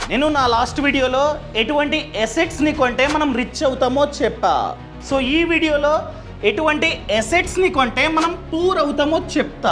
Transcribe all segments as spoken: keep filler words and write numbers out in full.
నేను నా లాస్ట్ వీడియోలో ఎటువంటి అసెట్స్ని కొంటే మనం రిచ్ అవుతామో చెప్పా. సో ఈ వీడియోలో ఎటువంటి అసెట్స్ని కొంటే మనం పూర్ అవుతామో చెప్తా.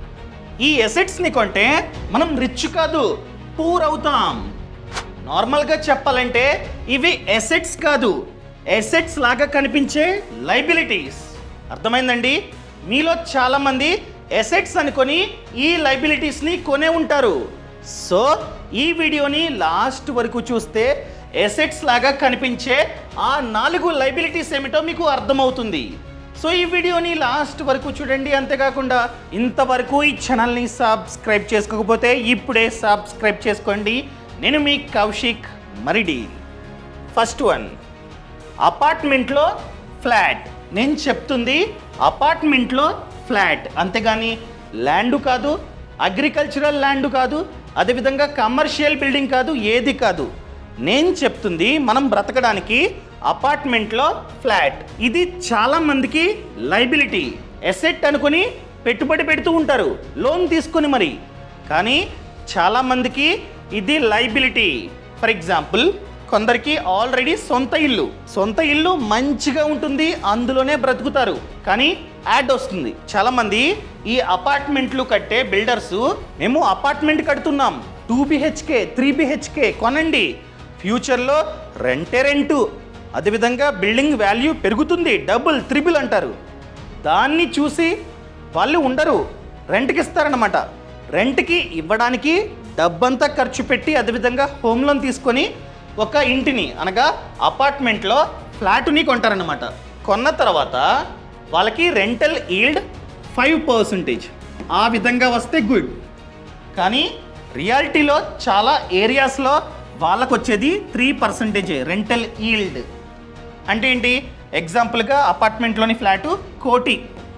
ఈ అసెట్స్ని కొంటే మనం రిచ్ కాదు, పూర్ అవుతాం. నార్మల్గా చెప్పాలంటే ఇవి అసెట్స్ కాదు, అసెట్స్ లాగా కనిపించే లైబిలిటీస్. అర్థమైందండి? మీలో చాలామంది అసెట్స్ అనుకొని ఈ లైబిలిటీస్ని కొనే ఉంటారు. సో ఈ వీడియోని లాస్ట్ వరకు చూస్తే అసెట్స్ లాగా కనిపించే ఆ నాలుగు లైబిలిటీస్ ఏమిటో మీకు అర్థమవుతుంది. సో ఈ వీడియోని లాస్ట్ వరకు చూడండి. అంతేకాకుండా ఇంతవరకు ఈ ఛానల్ని సబ్స్క్రైబ్ చేసుకోకపోతే ఇప్పుడే సబ్స్క్రైబ్ చేసుకోండి. నేను మీ కౌశిక్ మరిడి. ఫస్ట్ వన్, అపార్ట్మెంట్లో ఫ్లాట్. నేను చెప్తుంది అపార్ట్మెంట్లో ఫ్లాట్, అంతేగాని ల్యాండ్ కాదు, అగ్రికల్చరల్ ల్యాండ్ కాదు, అదేవిధంగా కమర్షియల్ బిల్డింగ్ కాదు, ఏది కాదు. నేను చెప్తుంది మనం బ్రతకడానికి అపార్ట్మెంట్లో ఫ్లాట్. ఇది చాలా మందికి లైబిలిటీ, అసెట్ అనుకుని పెట్టుబడి పెడుతూ ఉంటారు లోన్ తీసుకొని మరి. కానీ చాలామందికి ఇది లైబిలిటీ. ఫర్ ఎగ్జాంపుల్, కొందరికి ఆల్రెడీ సొంత ఇల్లు సొంత ఇల్లు మంచిగా ఉంటుంది, అందులోనే బ్రతుకుతారు. కానీ యాడ్ వస్తుంది, చాలామంది ఈ అపార్ట్మెంట్లు కట్టే బిల్డర్స్ మేము అపార్ట్మెంట్ కడుతున్నాం, టూ బిహెచ్కే త్రీ బిహెచ్కే కొనండి, ఫ్యూచర్లో రెంటే రెంటు, అదేవిధంగా బిల్డింగ్ వాల్యూ పెరుగుతుంది, డబుల్ త్రిబుల్ అంటారు. దాన్ని చూసి వాళ్ళు ఉండరు, రెంట్కి ఇస్తారనమాట. రెంట్కి ఇవ్వడానికి డబ్బంతా ఖర్చు పెట్టి అదేవిధంగా హోమ్ లోన్ తీసుకొని ఒక ఇంటిని అనగా అపార్ట్మెంట్లో ఫ్లాట్ని కొంటారనమాట. కొన్న తర్వాత వాళ్ళకి రెంటల్ ఈల్డ్ ఫైవ్ పర్సెంటేజ్ ఆ విధంగా వస్తే గుడ్. కానీ రియాలిటీలో చాలా ఏరియాస్లో వాళ్ళకు వచ్చేది త్రీ పర్సెంటేజే రెంటల్ ఈల్డ్. అంటే ఏంటి? ఎగ్జాంపుల్గా అపార్ట్మెంట్లోని ఫ్లాటు కోటి,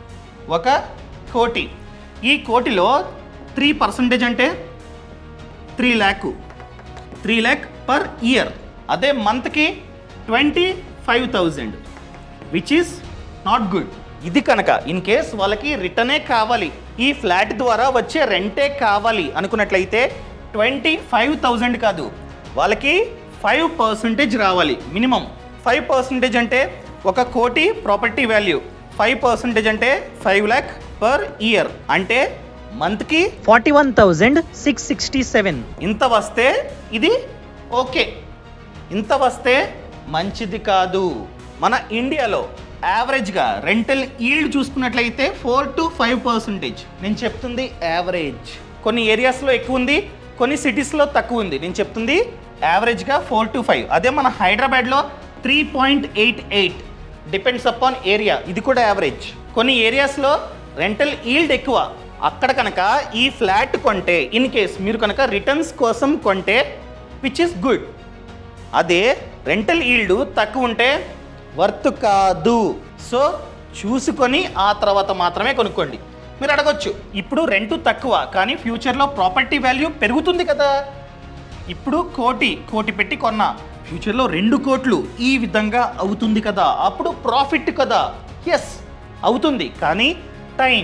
ఒక కోటి. ఈ కోటిలో త్రీ పర్సెంటేజ్ అంటే three lakh three lakh per year. అదే మంత్కి twenty five thousand which is not good. ఇది కనుక ఇన్ కేస్ వాళ్ళకి రిటర్నే కావాలి, ఈ ఫ్లాట్ ద్వారా వచ్చే రెంటే కావాలి అనుకున్నట్లయితే ట్వంటీ ఫైవ్ థౌజండ్ కాదు, వాళ్ళకి ఫైవ్ పర్సెంటేజ్ రావాలి మినిమం. ఫైవ్ పర్సెంటేజ్ అంటే ఒక కోటి ప్రాపర్టీ వాల్యూ, ఫైవ్ పర్సెంటేజ్ అంటే ఫైవ్ ల్యాక్ పర్ ఇయర్, అంటే మంత్కి forty one thousand six sixty seven. ఇంత వస్తే ఇది ఓకే, ఇంత వస్తే మంచిది కాదు. మన ఇండియాలో యావరేజ్గా రెంటల్ ఈల్డ్ చూసుకున్నట్లయితే ఫోర్ టు ఫైవ్ పర్సెంటేజ్. నేను చెప్తుంది యావరేజ్. కొన్ని ఏరియాస్లో ఎక్కువ ఉంది, కొన్ని సిటీస్లో తక్కువ ఉంది. నేను చెప్తుంది యావరేజ్గా ఫోర్ టు ఫైవ్. అదే మన హైదరాబాద్లో three point eight eight depends upon area, ఇది కూడా యావరేజ్. కొన్ని ఏరియాస్లో రెంటల్ ఈల్డ్ ఎక్కువ, అక్కడ కనుక ఈ ఫ్లాట్ కొంటే ఇన్ కేస్ మీరు కనుక రిటర్న్స్ కోసం కొంటే విచ్ ఇస్ గుడ్. అదే రెంటల్ ఈల్డ్ తక్కువ ఉంటే వర్త్ కాదు. సో చూసుకొని ఆ తర్వాత మాత్రమే కొనుక్కోండి. మీరు అడగొచ్చు, ఇప్పుడు రెంటు తక్కువ కానీ ఫ్యూచర్లో ప్రాపర్టీ వాల్యూ పెరుగుతుంది కదా, ఇప్పుడు కోటి కోటి పెట్టి కొన్నా, ఫ్యూచర్లో రెండు కోట్లు ఈ విధంగా అవుతుంది కదా, అప్పుడు ప్రాఫిట్ కదా. ఎస్ అవుతుంది, కానీ టైం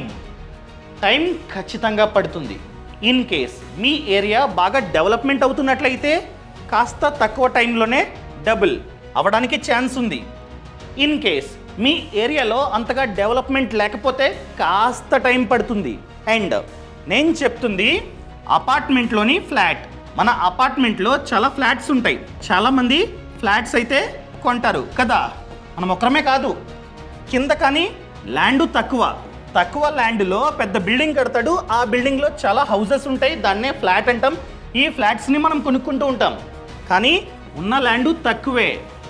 టైం ఖచ్చితంగా పడుతుంది. ఇన్ కేస్ మీ ఏరియా బాగా డెవలప్మెంట్ అవుతున్నట్లయితే కాస్త తక్కువ టైంలోనే డబుల్ అవ్వడానికి ఛాన్స్ ఉంది. ఇన్ కేస్ మీ ఏరియాలో అంతగా డెవలప్మెంట్ లేకపోతే కాస్త టైం పడుతుంది. అండ్ నేను చెప్తుంది అపార్ట్మెంట్లోని ఫ్లాట్. మన అపార్ట్మెంట్లో చాలా ఫ్లాట్స్ ఉంటాయి, చాలామంది ఫ్లాట్స్ అయితే కొంటారు కదా. మనం ఒక్కరమే కాదు, కింద కానీ ల్యాండ్ తక్కువ తక్కువ ల్యాండ్లో పెద్ద బిల్డింగ్ కడతాడు, ఆ బిల్డింగ్లో చాలా హౌసెస్ ఉంటాయి, దాన్నే ఫ్లాట్ అంటాం. ఈ ఫ్లాట్స్ని మనం కొనుక్కుంటూ ఉంటాం. కానీ ఉన్న ల్యాండ్ తక్కువే,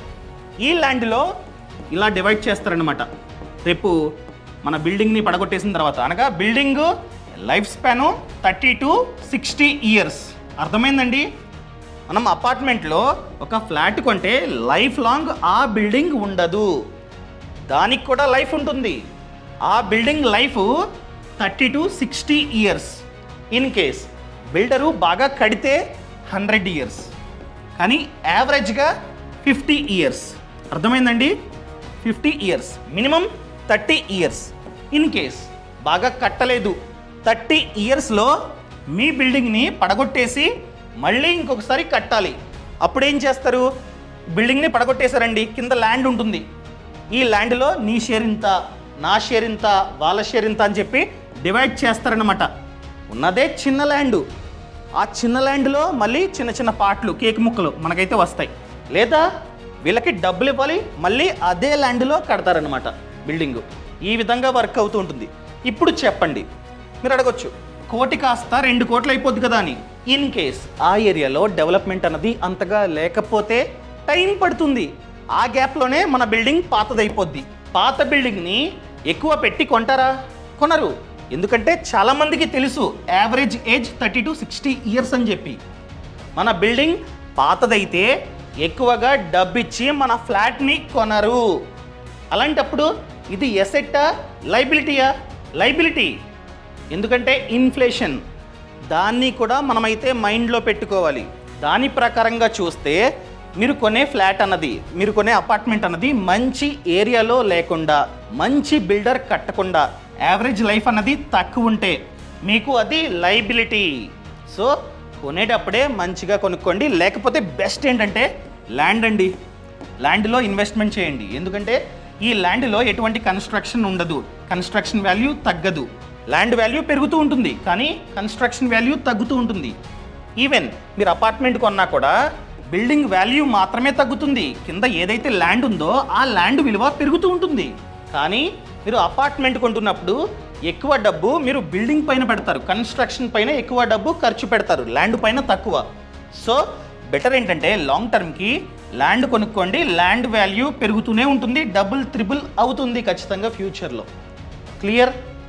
ఈ ల్యాండ్లో ఇలా డివైడ్ చేస్తారనమాట. రేపు మన బిల్డింగ్ని పడగొట్టేసిన తర్వాత, అనగా building life span thirty to sixty years. అర్థమైందండి? మనం అపార్ట్మెంట్లో ఒక ఫ్లాట్ కొంటే లైఫ్ లాంగ్ ఆ బిల్డింగ్ ఉండదు, దానికి కూడా లైఫ్ ఉంటుంది. ఆ building life thirty to sixty years. In case builder బాగా కడితే హండ్రెడ్ ఇయర్స్, కానీ యావరేజ్గా ఫిఫ్టీ ఇయర్స్. అర్థమైందండి? Fifty years minimum thirty years. In case బాగా కట్టలేదు, థర్టీ ఇయర్స్లో మీ బిల్డింగ్ని పడగొట్టేసి మళ్ళీ ఇంకొకసారి కట్టాలి. అప్పుడు ఏం చేస్తారు, బిల్డింగ్ని పడగొట్టేశారండి, కింద ల్యాండ్ ఉంటుంది. ఈ ల్యాండ్లో నీ షేర్ ఇంత, నా షేర్ ఇంత, వాళ్ళ షేర్ ఇంత అని చెప్పి డివైడ్ చేస్తారనమాట. ఉన్నదే చిన్న ల్యాండు, ఆ చిన్న ల్యాండ్లో మళ్ళీ చిన్న చిన్న పార్ట్లు, కేక్ ముక్కలు మనకైతే వస్తాయి. లేదా వీళ్ళకి డబ్బులు ఇవ్వాలి, మళ్ళీ అదే ల్యాండ్లో కడతారనమాట బిల్డింగు. ఈ విధంగా వర్క్ అవుతూ ఉంటుంది. ఇప్పుడు చెప్పండి, మీరు అడగొచ్చు, కోటి కాస్త రెండు కోట్లు అయిపోద్ది కదా అని. ఇన్ కేస్ ఆ ఏరియాలో డెవలప్మెంట్ అన్నది అంతగా లేకపోతే టైం పడుతుంది. ఆ గ్యాప్లోనే మన బిల్డింగ్ పాతదైపోద్ది. పాత బిల్డింగ్ని ఎక్కువ పెట్టి కొంటారా? కొనరు. ఎందుకంటే చాలామందికి తెలుసు average age thirty to sixty years అని చెప్పి. మన బిల్డింగ్ పాతదైతే ఎక్కువగా డబ్బు ఇచ్చి మన ఫ్లాట్ని కొనరు. అలాంటప్పుడు ఇది ఎసెట్టా లైబిలిటీయా? లైబిలిటీ. ఎందుకంటే ఇన్ఫ్లేషన్, దాన్ని కూడా మనమైతే మైండ్లో పెట్టుకోవాలి. దాని ప్రకారంగా చూస్తే మీరు కొనే ఫ్లాట్ అన్నది, మీరు కొనే అపార్ట్మెంట్ అన్నది మంచి ఏరియాలో లేకుండా, మంచి బిల్డర్ కట్టకుండా, యావరేజ్ లైఫ్ అన్నది తక్కువ ఉంటే మీకు అది లైబిలిటీ. సో కొనేటప్పుడే మంచిగా కొనుక్కోండి. లేకపోతే బెస్ట్ ఏంటంటే ల్యాండ్ అండి. ల్యాండ్లో ఇన్వెస్ట్మెంట్ చేయండి. ఎందుకంటే ఈ ల్యాండ్లో ఎటువంటి కన్స్ట్రక్షన్ ఉండదు, కన్స్ట్రక్షన్ వాల్యూ తగ్గదు. ల్యాండ్ వాల్యూ పెరుగుతూ ఉంటుంది, కానీ కన్స్ట్రక్షన్ వాల్యూ తగ్గుతూ ఉంటుంది. ఈవెన్ మీరు అపార్ట్మెంట్ కొన్నా కూడా బిల్డింగ్ వాల్యూ మాత్రమే తగ్గుతుంది. కింద ఏదైతే ల్యాండ్ ఉందో ఆ ల్యాండ్ విలువ పెరుగుతూ ఉంటుంది. కానీ మీరు అపార్ట్మెంట్ కొంటున్నప్పుడు ఎక్కువ డబ్బు మీరు బిల్డింగ్ పైన పెడతారు, కన్స్ట్రక్షన్ పైన ఎక్కువ డబ్బు ఖర్చు పెడతారు, ల్యాండ్ పైన తక్కువ. సో బెటర్ ఏంటంటే లాంగ్ టర్మ్కి ల్యాండ్ కొనుక్కోండి. ల్యాండ్ వాల్యూ పెరుగుతూనే ఉంటుంది, డబుల్ త్రిబుల్ అవుతుంది ఖచ్చితంగా ఫ్యూచర్లో. క్లియర్?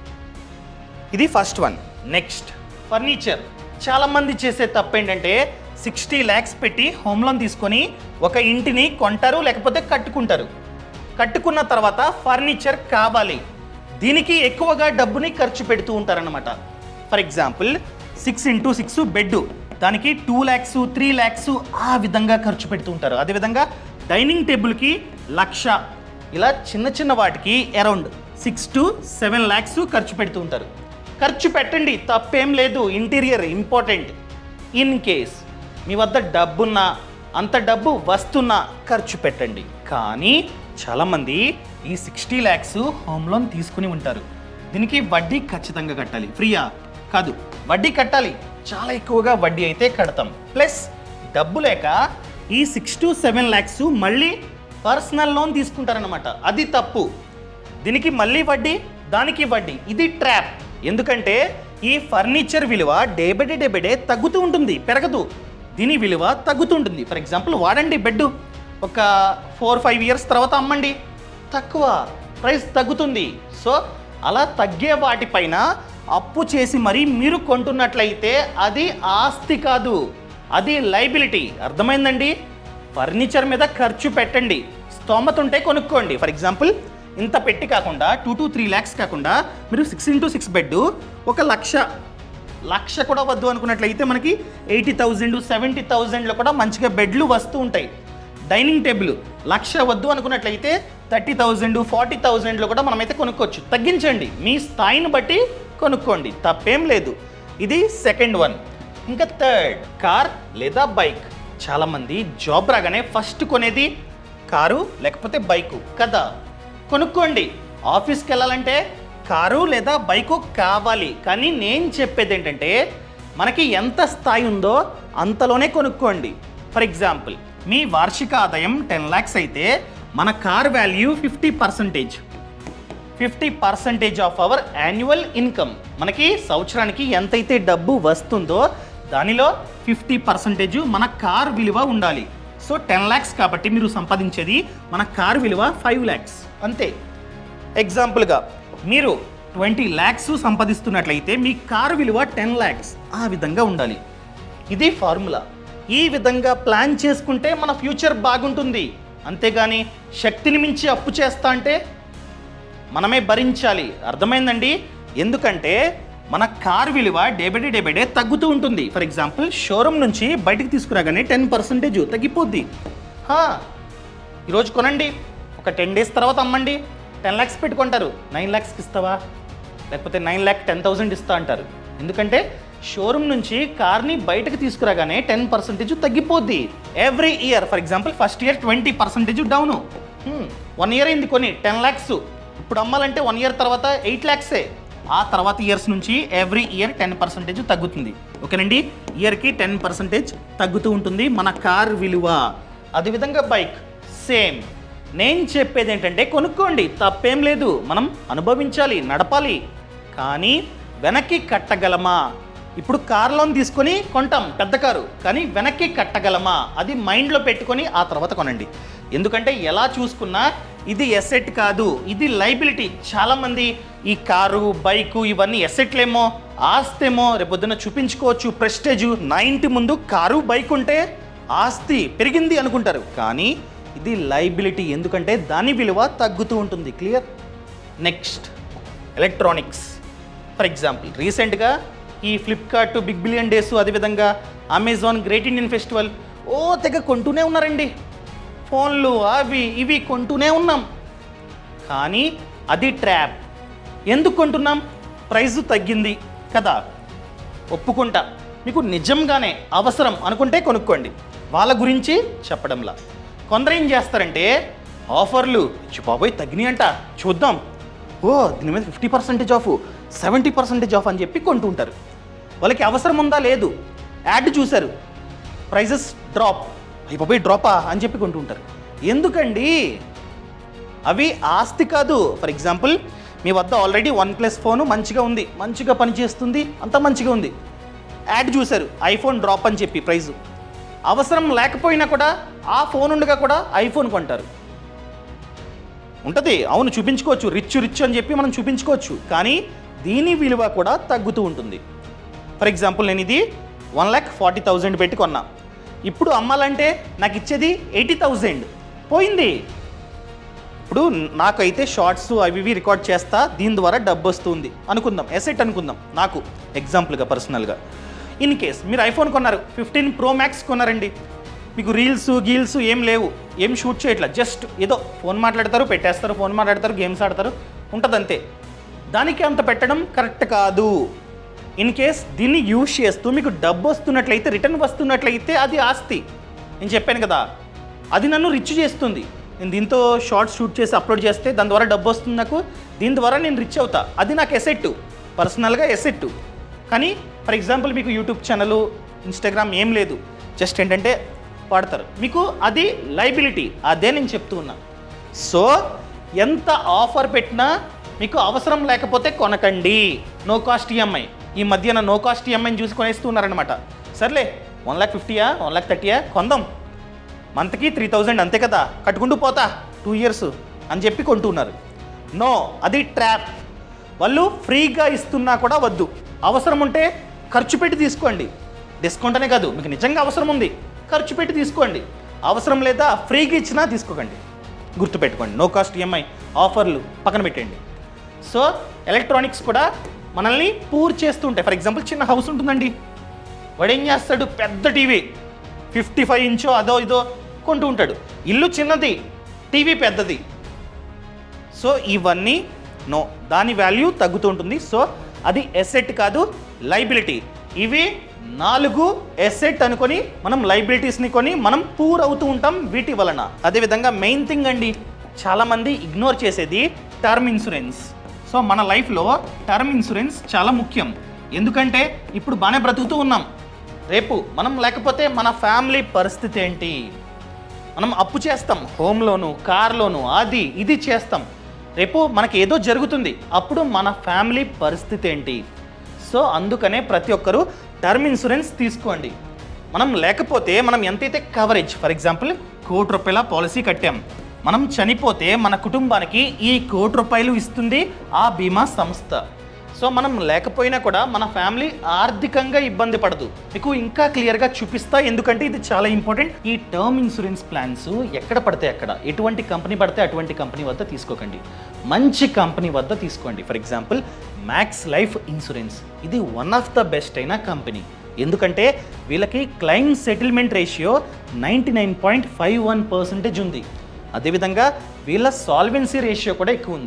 ఇది ఫస్ట్ వన్. Next furniture. చాలామంది చేసే తప్పు ఏంటంటే సిక్స్టీ ల్యాక్స్ పెట్టి హోమ్ లోన్ తీసుకొని ఒక ఇంటిని కొంటారు, లేకపోతే కట్టుకుంటారు. కట్టుకున్న తర్వాత ఫర్నిచర్ కావాలి, దీనికి ఎక్కువగా డబ్బుని ఖర్చు పెడుతూ ఉంటారనమాట. For example six into six bed, దానికి టూ ల్యాక్స్ త్రీ ల్యాక్స్ ఆ విధంగా ఖర్చు పెడుతూ ఉంటారు. అదేవిధంగా డైనింగ్ టేబుల్కి లక్ష, ఇలా చిన్న చిన్న వాటికి around six to seven lakhs ఖర్చు పెడుతూ ఉంటారు. ఖర్చు పెట్టండి, తప్పేం లేదు. Interior important. ఇన్ కేస్ మీ వద్ద డబ్బున్నా, అంత డబ్బు వస్తున్నా ఖర్చు పెట్టండి. కానీ చాలామంది ఈ సిక్స్టీ ల్యాక్స్ హోమ్ లోన్ తీసుకుని ఉంటారు. దీనికి వడ్డీ ఖచ్చితంగా కట్టాలి. ఫ్రీయా? కాదు, వడ్డీ కట్టాలి. చాలా ఎక్కువగా వడ్డీ అయితే కడతాం. ప్లస్ డబ్బు లేక ఈ సిక్స్ టు సెవెన్ ల్యాక్స్ మళ్ళీ పర్సనల్ లోన్ తీసుకుంటారనమాట. అది తప్పు. దీనికి మళ్ళీ వడ్డీ, దానికి వడ్డీ. ఇది ట్రాప్. ఎందుకంటే ఈ ఫర్నిచర్ విలువ day by day day by day తగ్గుతూ ఉంటుంది, పెరగదు. దీని విలువ తగ్గుతుంటుంది. ఫర్ ఎగ్జాంపుల్ వాడండి బెడ్, ఒక ఫోర్ ఫైవ్ ఇయర్స్ తర్వాత అమ్మండి, తక్కువ ప్రైస్ తగ్గుతుంది. సో అలా తగ్గే వాటిపైన అప్పు చేసి మరీ మీరు కొంటున్నట్లయితే అది ఆస్తి కాదు, అది లైబిలిటీ. అర్థమైందండి? ఫర్నిచర్ మీద ఖర్చు పెట్టండి, స్తోమత ఉంటే కొనుక్కోండి. ఫర్ ఎగ్జాంపుల్ ఇంత పెట్టి కాకుండా టూ టు త్రీ ల్యాక్స్ కాకుండా మీరు సిక్స్ ఇంటూ సిక్స్ బెడ్ ఒక లక్ష, లక్ష కూడా వద్దు అనుకున్నట్లయితే మనకి ఎయిటీ థౌజండ్ సెవెంటీ థౌజండ్లో కూడా మంచిగా బెడ్లు వస్తూ ఉంటాయి. డైనింగ్ టేబుల్ లక్ష వద్దు అనుకున్నట్లయితే థర్టీ థౌజండ్ ఫార్టీ థౌజండ్లో కూడా మనమైతే కొనుక్కోవచ్చు. తగ్గించండి, మీ స్థాయిని బట్టి కొనుక్కోండి, తప్పేం లేదు. ఇది సెకండ్ వన్. ఇంకా థర్డ్, కార్ లేదా బైక్. చాలామంది జాబ్ రాగానే ఫస్ట్ కొనేది కారు లేకపోతే బైకు కదా. కొనుక్కోండి. ఆఫీస్కి వెళ్ళాలంటే కారు లేదా బైకు కావాలి. కానీ నేను చెప్పేది ఏంటంటే మనకి ఎంత స్థాయి ఉందో అంతలోనే కొనుక్కోండి. ఫర్ ఎగ్జాంపుల్ మీ వార్షిక ఆదాయం టెన్ ల్యాక్స్ అయితే మన car value fifty percentage fifty percentage of our annual income. మనకి సంవత్సరానికి ఎంతైతే డబ్బు వస్తుందో దానిలో ఫిఫ్టీ పర్సెంటేజ్ మన కార్ విలువ ఉండాలి. సో టెన్ ల్యాక్స్ కాబట్టి మీరు సంపాదించేది మన కార్ విలువ ఫైవ్ ల్యాక్స్ అంతే. ఎగ్జాంపుల్గా మీరు ట్వంటీ ల్యాక్స్ సంపాదిస్తున్నట్లయితే మీ కార్ విలువ టెన్ ల్యాక్స్ ఆ విధంగా ఉండాలి. ఇది ఫార్ములా. ఈ విధంగా ప్లాన్ చేసుకుంటే మన ఫ్యూచర్ బాగుంటుంది. అంతేగాని శక్తిని మించి అప్పు చేస్తా అంటే మనమే భరించాలి. అర్థమైందండి? ఎందుకంటే మన కార్ విలువ day by day day by day తగ్గుతూ ఉంటుంది. ఫర్ ఎగ్జాంపుల్ షోరూమ్ నుంచి బయటికి తీసుకురాగానే టెన్ పర్సెంటేజ్ తగ్గిపోద్ది. ఈరోజు కొనండి, ఒక టెన్ డేస్ తర్వాత అమ్మండి. టెన్ ల్యాక్స్ పెట్టుకుంటారు, నైన్ ల్యాక్స్కి ఇస్తావా, లేకపోతే నైన్ ల్యాక్ టెన్ థౌసండ్ ఇస్తా అంటారు. ఎందుకంటే షోరూమ్ నుంచి కార్ని బయటకు తీసుకురాగానే టెన్ పర్సెంటేజ్ తగ్గిపోద్ది every year. For example first year twenty percentage down, one year అయింది కొని టెన్ ల్యాక్స్, ఇప్పుడు అమ్మాలంటే వన్ ఇయర్ తర్వాత ఎయిట్ ల్యాక్సే. ఆ తర్వాత ఇయర్స్ నుంచి ఎవ్రీ ఇయర్ టెన్ పర్సెంటేజ్ తగ్గుతుంది. ఓకేనండి, ఇయర్కి టెన్ పర్సెంటేజ్ తగ్గుతూ ఉంటుంది మన కార్ విలువ. అదేవిధంగా బైక్ సేమ్. నేను చెప్పేది ఏంటంటే కొనుక్కోండి, తప్పేం లేదు, మనం అనుభవించాలి, నడపాలి. కానీ వెనక్కి కట్టగలమా? ఇప్పుడు కార్ లోన్ తీసుకొని కొంటాం పెద్ద కారు, కానీ వెనక్కి కట్టగలమా అది మైండ్లో పెట్టుకొని ఆ తర్వాత కొనండి. ఎందుకంటే ఎలా చూసుకున్నా ఇది ఎసెట్ కాదు, ఇది లైబిలిటీ. చాలామంది ఈ కారు బైకు ఇవన్నీ ఎసెట్లేమో ఆస్తేమో రేపొద్దున చూపించుకోవచ్చు, ప్రెస్టేజ్. నా ఇంటి ముందు కారు బైక్ ఉంటే ఆస్తి పెరిగింది అనుకుంటారు, కానీ ఇది లైబిలిటీ, ఎందుకంటే దాని విలువ తగ్గుతూ ఉంటుంది. Clear? Next electronics. For example రీసెంట్గా ఈ ఫ్లిప్కార్ట్ బిగ్ బిలియన్ డేస్, అదేవిధంగా అమెజాన్ గ్రేట్ ఇండియన్ ఫెస్టివల్, ఓ తెగ కొంటూనే ఉన్నారండి. ఫోన్లు అవి ఇవి కొంటూనే ఉన్నాం, కానీ అది ట్రాప్. ఎందుకు కొంటున్నాం? ప్రైస్ తగ్గింది కదా, ఒప్పుకుంటా. మీకు నిజంగానే అవసరం అనుకుంటే కొనుక్కోండి, వాళ్ళ గురించి చెప్పడంలా. కొందరు ఏం చేస్తారంటే ఆఫర్లు బాబోయ్ తగ్గినాయి అంట చూద్దాం, ఓ దీని మీద fifty percentage off, seventy percentage off అని చెప్పి కొంటూ ఉంటారు. వాళ్ళకి అవసరం ఉందా లేదు, యాడ్ చూశారు ప్రైజెస్ డ్రాప్, అయ్యి బాబోయ్ డ్రాపా అని చెప్పి కొంటూ ఉంటారు. ఎందుకండి? అవి ఆస్తి కాదు. ఫర్ ఎగ్జాంపుల్ మీ వద్ద ఆల్రెడీ వన్ ప్లస్ ఫోను మంచిగా ఉంది, మంచిగా పనిచేస్తుంది, అంత మంచిగా ఉంది, యాడ్ చూశారు ఐఫోన్ డ్రాప్ అని చెప్పి ప్రైజు. అవసరం లేకపోయినా కూడా ఆ ఫోన్ ఉండగా కూడా ఐఫోన్ కొంటారు. ఉంటుంది, అవును చూపించుకోవచ్చు, రిచ్ రిచ్ అని చెప్పి మనం చూపించుకోవచ్చు, కానీ దీని విలువ కూడా తగ్గుతూ ఉంటుంది. ఫర్ ఎగ్జాంపుల్ నేను ఇది వన్ ల్యాక్ ఫార్టీ థౌజండ్ పెట్టి కొన్నా, ఇప్పుడు అమ్మాలంటే నాకు ఇచ్చేది ఎయిటీ థౌజండ్ పోయింది. ఇప్పుడు నాకైతే షార్ట్స్ అవి ఇవి రికార్డ్ చేస్తా, దీని ద్వారా డబ్బు వస్తుంది అనుకుందాం, ఎసెట్ అనుకుందాం నాకు ఎగ్జాంపుల్గా పర్సనల్గా. ఇన్ కేస్ మీరు ఐఫోన్ కొన్నారు, ఫిఫ్టీన్ ప్రో మ్యాక్స్ కొన్నారండి, మీకు రీల్స్ గీల్స్ ఏం లేవు, ఏం షూట్ చేయట్లా, జస్ట్ ఏదో ఫోన్ మాట్లాడతారు పెట్టేస్తారు, ఫోన్ మాట్లాడతారు గేమ్స్ ఆడతారు, ఉంటుంది అంతే. దానికి అంత పెట్టడం కరెక్ట్ కాదు. ఇన్ కేస్ దీన్ని యూజ్ చేస్తూ మీకు డబ్బు వస్తున్నట్లయితే, రిటర్న్ వస్తున్నట్లయితే అది ఆస్తి. నేను చెప్పాను కదా, అది నన్ను రిచ్ చేస్తుంది. నేను దీంతో షార్ట్స్ షూట్ చేసి అప్లోడ్ చేస్తే దాని ద్వారా డబ్బు వస్తుంది నాకు, దీని ద్వారా నేను రిచ్ అవుతా, అది నాకు ఎసెట్, పర్సనల్గా ఎసెట్. కానీ ఫర్ ఎగ్జాంపుల్ మీకు యూట్యూబ్ ఛానల్ ఇన్స్టాగ్రామ్ ఏం లేదు, జస్ట్ ఏంటంటే వాడతారు, మీకు అది లైబిలిటీ. అదే నేను చెప్తూ ఉన్నా. సో ఎంత ఆఫర్ పెట్టినా మీకు అవసరం లేకపోతే కొనకండి. నో కాస్ట్ ఈఎంఐ, ఈ మధ్యన నో కాస్ట్ ఈఎంఐని చూసి కొనేస్తూ ఉన్నారనమాట. సర్లే వన్ ల్యాక్ ఫిఫ్టీయా వన్ ల్యాక్ థర్టీయా కొందాం, మంత్కి త్రీ థౌజండ్ అంతే కదా, కట్టుకుంటూ పోతా టూ ఇయర్స్ అని చెప్పి కొంటున్నారు. నో, అది ట్రాప్. వాళ్ళు ఫ్రీగా ఇస్తున్నా కూడా వద్దు, అవసరం ఉంటే ఖర్చు పెట్టి తీసుకోండి. డిస్కౌంట్ అనే కాదు, మీకు నిజంగా అవసరం ఉంది ఖర్చు పెట్టి తీసుకోండి, అవసరం లేదా ఫ్రీగా ఇచ్చినా తీసుకోకండి. గుర్తుపెట్టుకోండి, నో కాస్ట్ ఈఎంఐ ఆఫర్లు పక్కన పెట్టండి. సో ఎలక్ట్రానిక్స్ కూడా మనల్ని పూర్ చేస్తూ ఉంటాయి. ఫర్ ఎగ్జాంపుల్ చిన్న హౌస్ ఉంటుందండి, వాడు ఏం చేస్తాడు, పెద్ద టీవీ ఫిఫ్టీ ఫైవ్ ఇంచో అదో ఇదో కొంటూ ఉంటాడు, ఇల్లు చిన్నది టీవీ పెద్దది. సో ఇవన్నీ నో, దాని వాల్యూ తగ్గుతూ ఉంటుంది. సో అది ఎసెట్ కాదు, లైబిలిటీ. ఇవి నాలుగు ఎసెట్ అనుకొని మనం లైబిలిటీస్ని కొని మనం పూర్ అవుతూ ఉంటాం వీటి వలన. అదేవిధంగా మెయిన్ థింగ్ అండి, చాలామంది ఇగ్నోర్ చేసేది టర్మ్ ఇన్సూరెన్స్. సో మన లైఫ్లో టర్మ్ ఇన్సూరెన్స్ చాలా ముఖ్యం. ఎందుకంటే ఇప్పుడు బాగానే బ్రతుకుతూ ఉన్నాం, రేపు మనం లేకపోతే మన ఫ్యామిలీ పరిస్థితి ఏంటి? మనం అప్పు చేస్తాం, హోమ్ లోను కార్ లోను అది ఇది చేస్తాం, రేపు మనకి ఏదో జరుగుతుంది, అప్పుడు మన ఫ్యామిలీ పరిస్థితి ఏంటి? సో అందుకనే ప్రతి ఒక్కరూ టర్మ్ ఇన్సూరెన్స్ తీసుకోండి. మనం లేకపోతే మనం ఎంతైతే కవరేజ్, ఫర్ ఎగ్జాంపుల్ కోటి రూపాయల పాలసీ కట్టాం, మనం చనిపోతే మన కుటుంబానికి ఈ కోటి రూపాయలు ఇస్తుంది ఆ బీమా సంస్థ. సో మనం లేకపోయినా కూడా మన ఫ్యామిలీ ఆర్థికంగా ఇబ్బంది పడదు. మీకు ఇంకా క్లియర్గా చూపిస్తా, ఎందుకంటే ఇది చాలా ఇంపార్టెంట్. ఈ టర్మ్ ఇన్సూరెన్స్ ప్లాన్స్ ఎక్కడ పడితే అక్కడ, ఎటువంటి కంపెనీ పడితే అటువంటి కంపెనీ వద్ద తీసుకోకండి, మంచి కంపెనీ వద్ద తీసుకోండి. For example Max Life Insurance, ఇది వన్ ఆఫ్ ద బెస్ట్ అయిన కంపెనీ. ఎందుకంటే వీళ్ళకి claim settlement ratio ninety nine point five one percentage ఉంది. అదేవిధంగా వీళ్ళ సాల్వెన్సీ రేషియో కూడా ఎక్కువ ఉంది.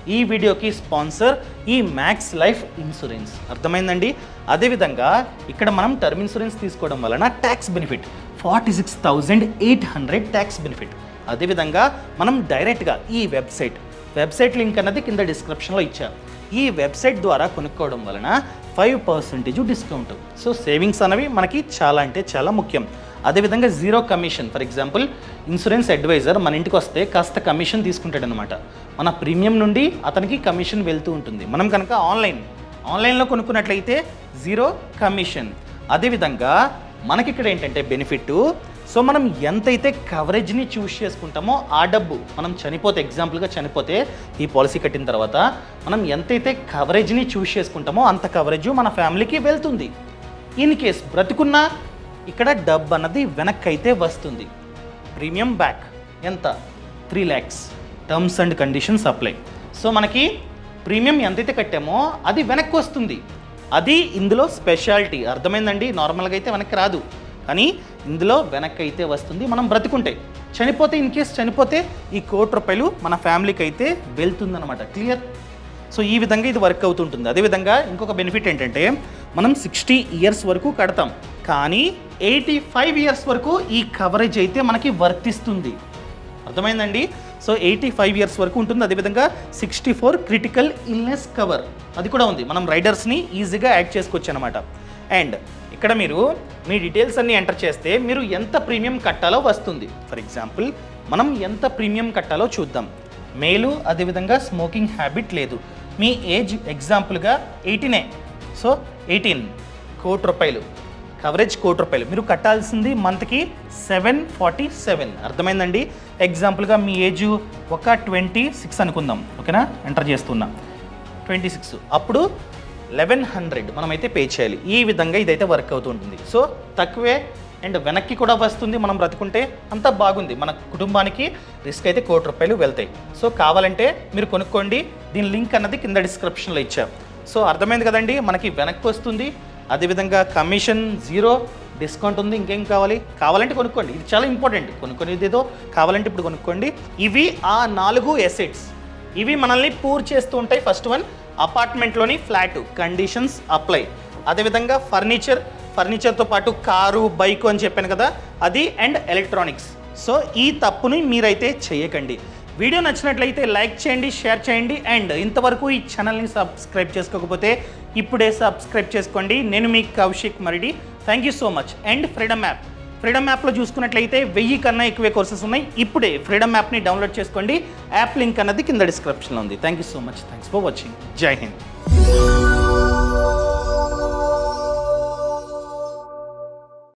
ఈ వీడియోకి స్పాన్సర్ ఈ మ్యాక్స్ లైఫ్ ఇన్సూరెన్స్. అర్థమైందండి. అదేవిధంగా ఇక్కడ మనం టర్మ్ ఇన్సూరెన్స్ తీసుకోవడం వలన tax benefit forty six thousand eight hundred tax benefit. అదేవిధంగా మనం డైరెక్ట్గా ఈ వెబ్సైట్ వెబ్సైట్ లింక్ అన్నది కింద డిస్క్రిప్షన్లో ఇచ్చారు. ఈ వెబ్సైట్ ద్వారా కొనుక్కోవడం వలన five percentage discount. So savings అనేవి మనకి చాలా అంటే చాలా ముఖ్యం. అదేవిధంగా zero commission. For example insurance advisor మన ఇంటికి వస్తే కాస్త కమిషన్ తీసుకుంటాడు అనమాట. మన ప్రీమియం నుండి అతనికి కమిషన్ వెళ్తూ ఉంటుంది. మనం కనుక ఆన్లైన్ ఆన్లైన్లో కొనుక్కున్నట్లయితే జీరో కమిషన్. అదేవిధంగా మనకి ఇక్కడ ఏంటంటే బెనిఫిట్, సో మనం ఎంతైతే కవరేజ్ని చూస్ చేసుకుంటామో ఆ డబ్బు మనం చనిపోతే, ఎగ్జాంపుల్గా చనిపోతే ఈ పాలసీ కట్టిన తర్వాత మనం ఎంతైతే కవరేజ్ని చూస్ చేసుకుంటామో అంత కవరేజ్ మన ఫ్యామిలీకి వెళ్తుంది. ఇన్ కేస్ బ్రతుకున్నా ఇక్కడ డబ్బు అన్నది వెనక్కి అయితే వస్తుంది. ప్రీమియం బ్యాక్ ఎంత? Three lakhs. Terms and conditions apply. So మనకి ప్రీమియం ఎంతైతే కట్టామో అది వెనక్కి వస్తుంది. అది ఇందులో స్పెషాలిటీ. అర్థమైందండి. నార్మల్గా అయితే వెనక్కి రాదు, కానీ ఇందులో వెనక్కి అయితే వస్తుంది మనం బ్రతుకుంటే. చనిపోతే ఇన్ కేస్ చనిపోతే ఈ కోటి రూపాయలు మన ఫ్యామిలీకి అయితే వెళ్తుందన్నమాట. క్లియర్? సో ఈ విధంగా ఇది వర్క్ అవుతుంటుంది. అదేవిధంగా ఇంకొక బెనిఫిట్ ఏంటంటే మనం సిక్స్టీ ఇయర్స్ వరకు కడతాం, కానీ ఎయిటీ ఫైవ్ ఇయర్స్ వరకు ఈ కవరేజ్ అయితే మనకి వర్తిస్తుంది. అర్థమైందండి. సో ఎయిటీ ఫైవ్ ఇయర్స్ వరకు ఉంటుంది. అదేవిధంగా sixty four critical illness cover అది కూడా ఉంది. మనం రైడర్స్ని ఈజీగా యాడ్ చేసుకోవచ్చు అనమాట. అండ్ ఇక్కడ మీరు మీ డీటెయిల్స్ అన్నీ ఎంటర్ చేస్తే మీరు ఎంత ప్రీమియం కట్టాలో వస్తుంది. ఫర్ ఎగ్జాంపుల్ మనం ఎంత ప్రీమియం కట్టాలో చూద్దాం. మేలు, అదేవిధంగా స్మోకింగ్ హ్యాబిట్ లేదు. మీ ఏజ్ ఎగ్జాంపుల్గా ఎయిటీనే. సో ఎయిటీన్ కోటి రూపాయలు కవరేజ్, కోటి రూపాయలు మీరు కట్టాల్సింది మంత్కి సెవెన్ ఫార్టీ సెవెన్. అర్థమైందండి. ఎగ్జాంపుల్గా మీ ఏజ్ ఒక ట్వంటీ సిక్స్ అనుకుందాం. ఓకేనా? ఎంటర్ చేస్తున్నా ట్వంటీ సిక్స్. అప్పుడు లెవెన్ హండ్రెడ్ మనమైతే పే చేయాలి. ఈ విధంగా ఇదైతే వర్క్ అవుతుంటుంది. సో తక్కువే అండ్ వెనక్కి కూడా వస్తుంది. మనం బ్రతుకుంటే అంతా బాగుంది. మన కుటుంబానికి రిస్క్ అయితే కోటి రూపాయలు వెళ్తాయి. సో కావాలంటే మీరు కొనుక్కోండి. దీని లింక్ అన్నది కింద డిస్క్రిప్షన్లో ఇచ్చాం. సో అర్థమైంది కదండి. మనకి వెనక్కి వస్తుంది, అదేవిధంగా కమిషన్ జీరో, డిస్కౌంట్ ఉంది. ఇంకేం కావాలి? కావాలంటే కొనుక్కోండి. ఇది చాలా ఇంపార్టెంట్. కొనుక్కొనేది ఏదో కావాలంటే ఇప్పుడు కొనుక్కోండి. ఇవి ఆ నాలుగు ఎసెట్స్. ఇవి మనల్ని పూర్ చేస్తూ ఉంటాయి. ఫస్ట్ వన్ అపార్ట్మెంట్లోని ఫ్లాట్, కండిషన్స్ అప్లై. అదేవిధంగా ఫర్నిచర్, ఫర్నిచర్తో పాటు కారు, బైకు అని చెప్పాను కదా, అది అండ్ ఎలక్ట్రానిక్స్. సో ఈ తప్పుని మీరైతే చేయకండి. వీడియో నచ్చినట్లయితే లైక్ చేయండి, షేర్ చేయండి. అండ్ ఇంతవరకు ఈ ఛానల్ని సబ్స్క్రైబ్ చేసుకోకపోతే ఇప్పుడే సబ్స్క్రైబ్ చేసుకోండి. నేను మీ Kaushik Maridi. Thank you so much. And freedom app freedom యాప్లో చూసుకున్నట్లయితే వెయ్యి కన్నా ఎక్కువే కోర్సెస్ ఉన్నాయి. ఇప్పుడే ఫ్రీడమ్ యాప్ని డౌన్లోడ్ చేసుకోండి. యాప్ లింక్ అన్నది కింద డిస్క్రిప్షన్లో ఉంది. Thank you so much. Thanks for watching. Jai Hind.